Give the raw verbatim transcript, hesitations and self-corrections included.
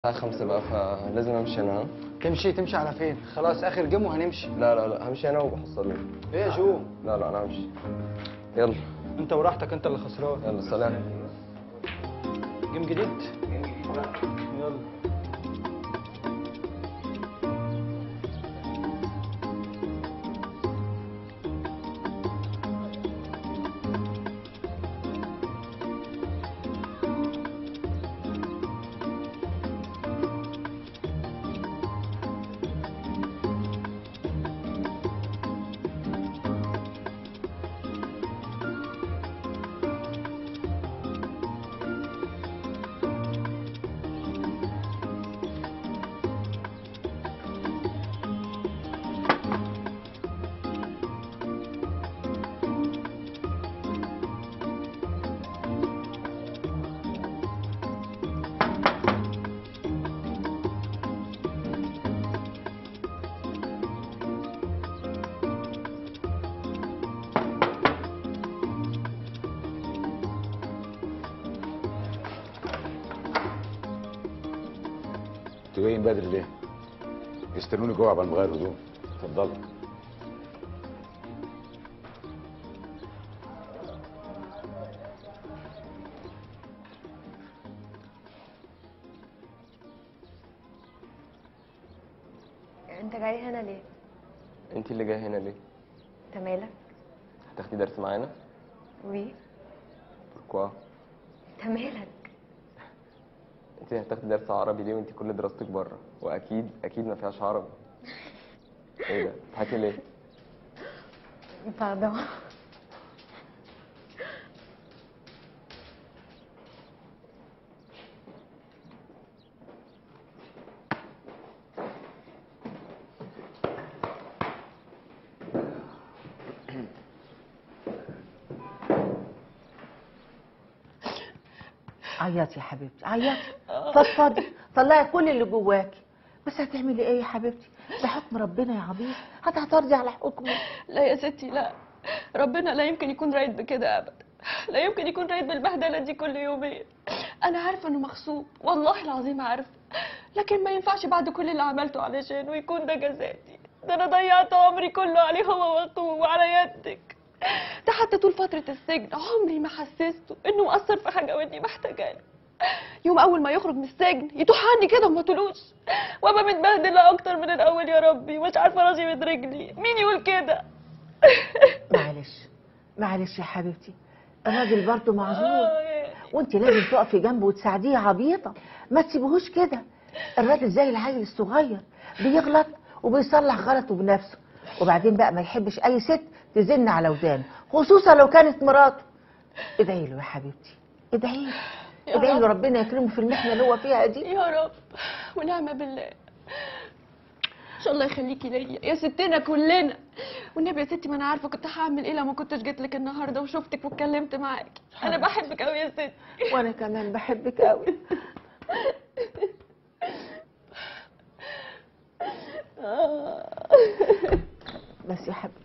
الساعة خمسة بقى فلازم امشي انا. ها؟ تمشي تمشي على فين؟ خلاص اخر جيم وهنمشي. لا لا لا همشي انا وبحصلني. ايه يا جو؟ لا لا انا همشي. يلا انت وراحتك، انت اللي خسران. يلا سلام. جيم جديد؟ يلا. انتوا جايين بدري ليه؟ يستنوني جوه قبل ما اغير هدوم. اتفضلوا. انت جاي هنا ليه؟ انت اللي جايه هنا ليه؟ انت مالك؟ هتاخدي درس معانا؟ وي بوركوا؟ انت مالك؟ انت هتاخدي درس عربي ليه وانت كل دراستك بره؟ واكيد اكيد ما فيهاش عربي. ايه ده؟ بتضحكي ليه؟ باردون. عيطي يا حبيبتي، عيطي، فضفضي، طلعي كل اللي جواكي. بس هتعملي ايه يا حبيبتي؟ ده حكم ربنا يا عبيط، هتعترضي على حكمه؟ لا يا ستي لا، ربنا لا يمكن يكون رايد بكده ابدا، لا يمكن يكون رايد بالبهدله دي كل يومين. انا عارفه انه مغصوب، والله العظيم عارفه، لكن ما ينفعش بعد كل اللي عملته علشانه يكون ده جزاتي. ده انا ضيعت عمري كله عليه هو واخوه وعلى يدك. ده حتى طول فتره السجن عمري ما حسسته انه مقصر في حاجه واني محتاجاه. يوم اول ما يخرج من السجن يتوح عني كده وما طلوش، وابقى متبهدله اكتر من الاول. يا ربي مش عارفه راسي من رجلي، مين يقول كده؟ معلش معلش يا حبيبتي، الراجل برضه معذور، وانت لازم تقفي جنبه وتساعديه يا عبيطه، ما تسيبهوش كده. الراجل زي العيل الصغير، بيغلط وبيصلح غلطه بنفسه. وبعدين بقى ما يحبش اي ست تزن على ودانه، خصوصا لو كانت مراته. ادعي له يا حبيبتي، ادعي له، ادعي له ربنا يكرمه في المحنه اللي هو فيها دي. يا رب ونعم بالله. ان شاء الله يخليكي ليا يا ستنا كلنا. والنبي يا ستي ما انا عارفه كنت هعمل ايه لو ما كنتش جيت لك النهارده وشفتك واتكلمت معاكي. انا بحبك قوي يا ستي. وانا كمان بحبك قوي. بس يا حبيبتي